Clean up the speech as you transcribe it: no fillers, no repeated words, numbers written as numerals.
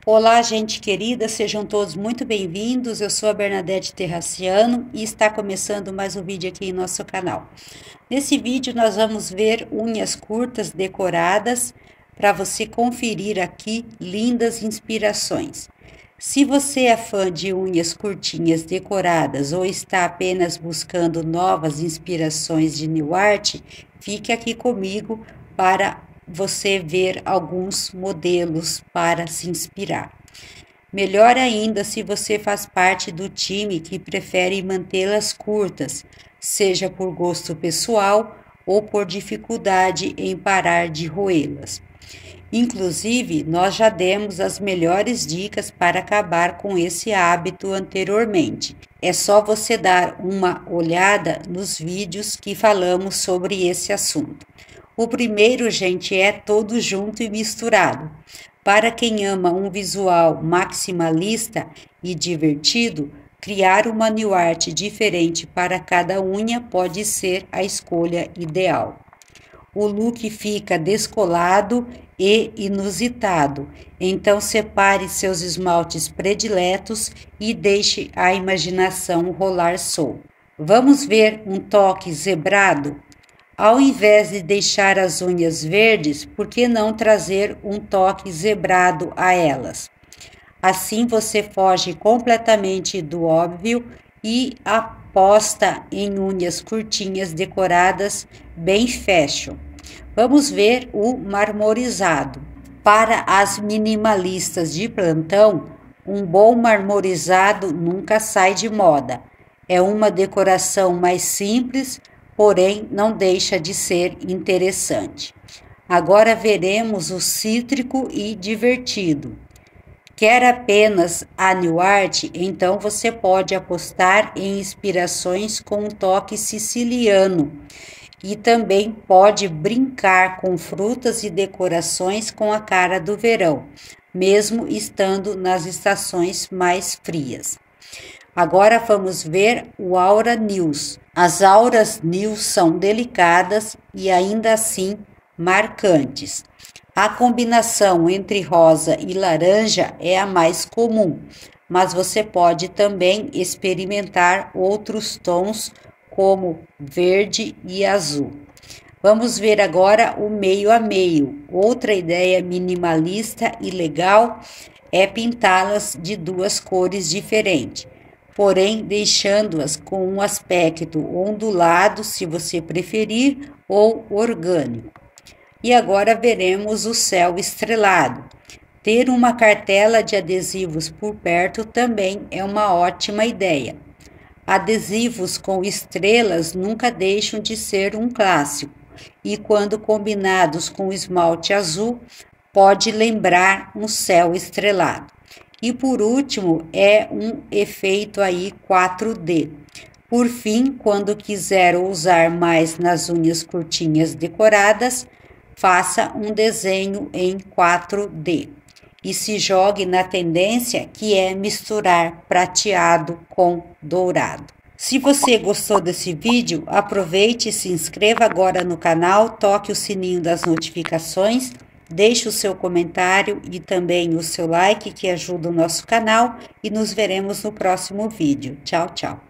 Olá, gente querida, sejam todos muito bem-vindos. Eu sou a Bernadette Terraciano e está começando mais um vídeo aqui em nosso canal. Nesse vídeo nós vamos ver unhas curtas decoradas para você conferir aqui lindas inspirações. Se você é fã de unhas curtinhas decoradas ou está apenas buscando novas inspirações de nail art, fique aqui comigo para você ver alguns modelos para se inspirar. Melhor ainda se você faz parte do time que prefere mantê-las curtas, seja por gosto pessoal ou por dificuldade em parar de roê-las. Inclusive, nós já demos as melhores dicas para acabar com esse hábito anteriormente. É só você dar uma olhada nos vídeos que falamos sobre esse assunto. O primeiro, gente, é todo junto e misturado. Para quem ama um visual maximalista e divertido, criar uma nail art diferente para cada unha pode ser a escolha ideal. O look fica descolado e inusitado, então separe seus esmaltes prediletos e deixe a imaginação rolar solto. Vamos ver um toque zebrado? Ao invés de deixar as unhas verdes, por que não trazer um toque zebrado a elas? Assim você foge completamente do óbvio e aposta em unhas curtinhas decoradas bem fashion. Vamos ver o marmorizado. Para as minimalistas de plantão, um bom marmorizado nunca sai de moda. É uma decoração mais simples, porém não deixa de ser interessante. Agora veremos o cítrico e divertido. Quer apenas a nail art? Então você pode apostar em inspirações com um toque siciliano e também pode brincar com frutas e decorações com a cara do verão, mesmo estando nas estações mais frias. Agora vamos ver o Aura Nails. As Auras Nails são delicadas e ainda assim marcantes. A combinação entre rosa e laranja é a mais comum, mas você pode também experimentar outros tons como verde e azul. Vamos ver agora o meio a meio. Outra ideia minimalista e legal é pintá-las de duas cores diferentes, porém deixando-as com um aspecto ondulado, se você preferir, ou orgânico. E agora veremos o céu estrelado. Ter uma cartela de adesivos por perto também é uma ótima ideia. Adesivos com estrelas nunca deixam de ser um clássico, e quando combinados com esmalte azul, pode lembrar um céu estrelado. E por último, é um efeito aí 4D. Por fim, quando quiser usar mais nas unhas curtinhas decoradas, faça um desenho em 4D. E se jogue na tendência que é misturar prateado com dourado. Se você gostou desse vídeo, aproveite e se inscreva agora no canal, toque o sininho das notificações, deixe o seu comentário e também o seu like que ajuda o nosso canal e nos veremos no próximo vídeo. Tchau, tchau!